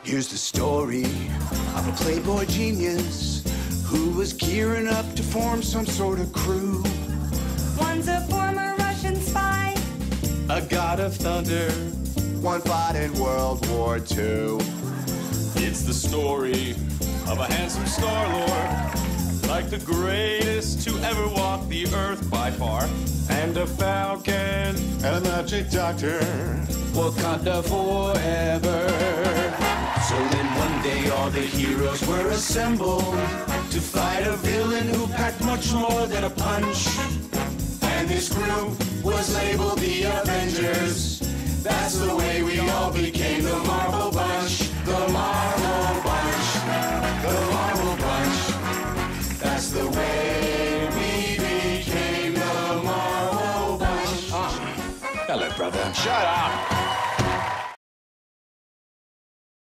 Here's the story of a playboy genius who was gearing up to form some sort of crew. One's a former Russian spy, A god of thunder, one fought in World War II. It's the story of a handsome Star-Lord, like the greatest to ever walk the earth by far. And a falcon And a magic doctor. Wakanda forever. So then one day all the heroes were assembled to fight a villain who packed much more than a punch. And this group was labeled the Avengers. That's the way we all became the Marvel Bunch. The Marvel Bunch. The Marvel Bunch. That's the way we became the Marvel Bunch. Hello, brother. Shut up.